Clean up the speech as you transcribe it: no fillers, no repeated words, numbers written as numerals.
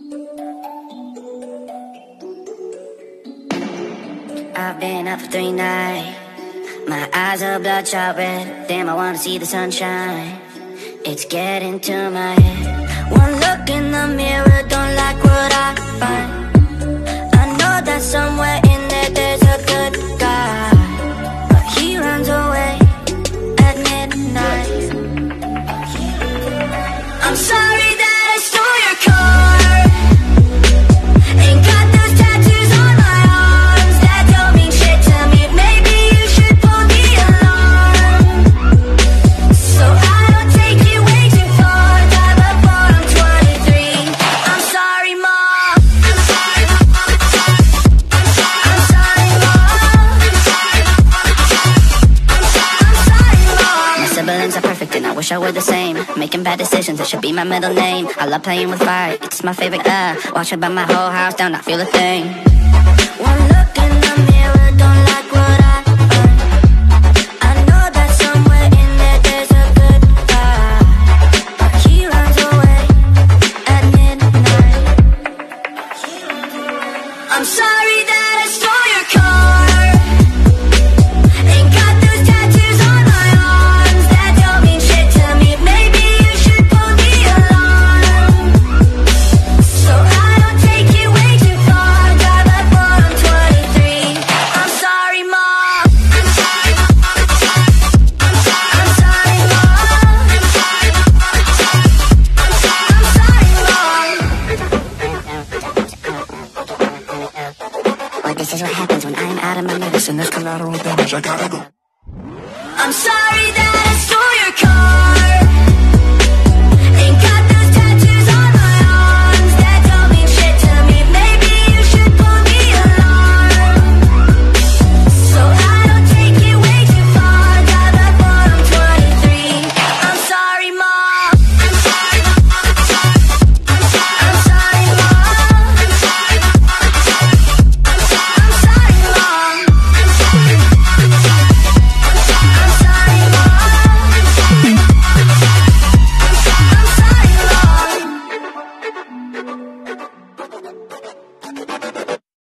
I've been up for 3 nights. My eyes are bloodshot red. Damn, I wanna see the sunshine. It's getting to my head. One look in the mirror, don't like what I find. I know that somewhere in there there's a good guy, but he runs away at midnight. I'm sorry that I stole your car. Ain't got those tattoos on my arms that don't mean shit to me. Maybe you should pull the alarm, so I don't take you way too far. Die before I'm 23. I'm sorry, Mom. I'm sorry, Mom. I'm sorry, Mom. I'm sorry, Mom. My siblings are perfect and I wish I were the same. Making bad decisions, that should be my middle name. I love playing with fire, it's my favorite. Watch it burn my whole house down, not feel a thing. One look in the mirror, don't like what I find. I know that somewhere in there there's a good guy, but he runs away at midnight. I'm sorry that I stole your car. Ain't got those tattoos on my arms that don't mean shit to me. Maybe you should pull the alarm, so I don't take you way too far. Die before I'm 23. I'm sorry, Mom. I'm sorry, Mom. I'm sorry, Mom. Well, this is what happens when I'm out of my medicine. There's collateral damage, I gotta go. I'm sorry that I stole your car.